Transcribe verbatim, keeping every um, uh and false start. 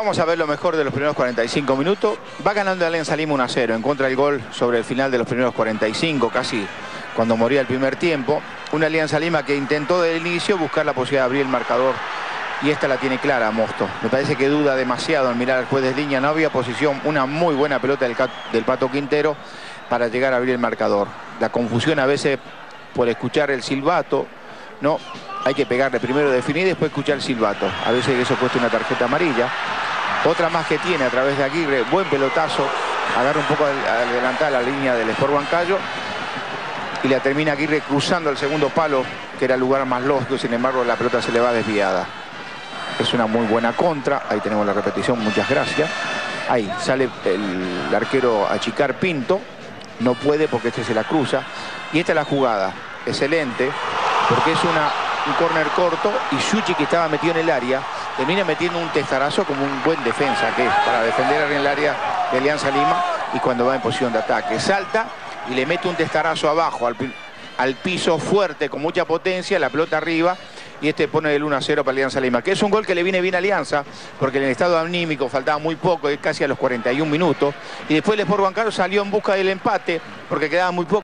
Vamos a ver lo mejor de los primeros cuarenta y cinco minutos. Va ganando Alianza Lima uno a cero. Encuentra el gol sobre el final de los primeros cuarenta y cinco, casi cuando moría el primer tiempo. Una Alianza Lima que intentó desde el inicio buscar la posibilidad de abrir el marcador. Y esta la tiene clara Mosto. Me parece que duda demasiado en mirar al juez de línea. No había posición. Una muy buena pelota del, del Pato Quintero para llegar a abrir el marcador. La confusión a veces por escuchar el silbato. No, hay que pegarle primero, definir y después escuchar el silbato. A veces eso cuesta una tarjeta amarilla. Otra más que tiene a través de Aguirre. Buen pelotazo. Agarra un poco adelantada la línea del Sport Huancayo. Y la termina Aguirre cruzando el segundo palo, que era el lugar más lógico. Sin embargo, la pelota se le va desviada. Es una muy buena contra. Ahí tenemos la repetición. Muchas gracias. Ahí sale el arquero a achicar Pinto. No puede porque este se la cruza. Y esta es la jugada. Excelente. Porque es una, un córner corto. Y Schuchi, que estaba metido en el área, termina metiendo un testarazo como un buen defensa, que es para defender en el área de Alianza Lima. Y cuando va en posición de ataque, salta y le mete un testarazo abajo al, al piso fuerte, con mucha potencia, la pelota arriba. Y este pone el uno a cero para Alianza Lima, que es un gol que le viene bien a Alianza, porque en el estado anímico faltaba muy poco, casi a los cuarenta y un minutos. Y después el Sport Huancayo salió en busca del empate, porque quedaba muy poco.